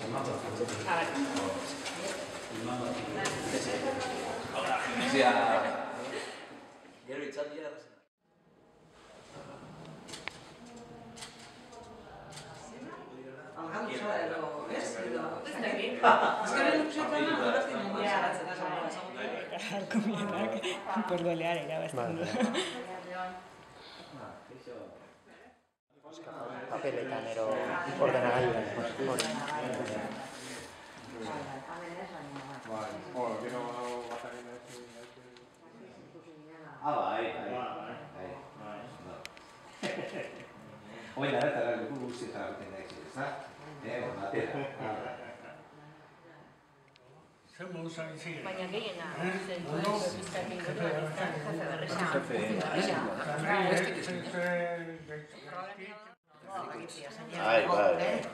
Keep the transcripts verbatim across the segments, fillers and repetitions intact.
Gero itzaldia Algantza edo, ez? Edo, ez dakit. Ezkaren luksetan horretin mundia garatzen da. Alkomianak pordoleara irabazten du. Papeletan ero ordenagailuan. Ah, bai, bai. Hoi da, eta leku guztietan egiten da izan, ezta? Eh, batera. Baina gehiena, zentuen biztan inguruan izan, jefe berresa. Ai, bai.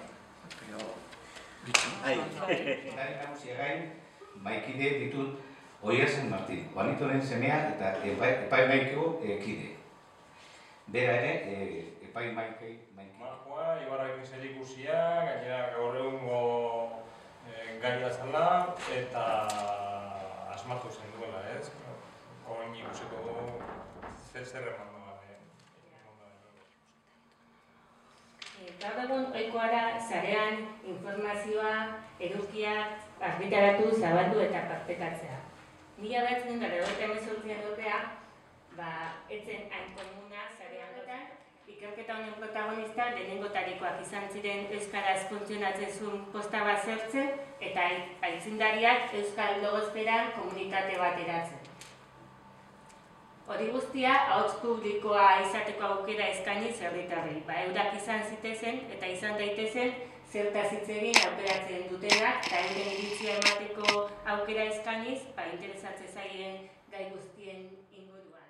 Ai. Gari nagusia gain, maikide ditut Oiartzen Martin, Juanitoren semea eta epaimaiko kide. Bera ere, epaimaikei maikide. Markoa, Ibarrakin zerikusia, gainera gaur egungo gaia zela eta asmatu zen duela, ez? Orain ikusiko dugu zer zer eman doa. Gaur egun ohikoa da sarean informazioa, edukiak argitaratu, zabaldu eta partekatzea. Mila bederatziehun eta laurogeita hemezortzian ordea, etzen hain komuna sarean horretan, ikerketa honen protagonista lehenengotarikoak izan ziren euskaraz funtzionatzen zuen posta bat sortzen eta aitzindariak euskal logosferan komunitate bat eratzen. Hori guztia, ahots publikoa izateko aukera eskainiz herritarrei. Eurak izan zitezen eta izan daitezen zertaz hitz egin aukeratzen dutenak eta euren iritzia emateko aukera eskainiz interesatzen zaien gai guztien inguruan.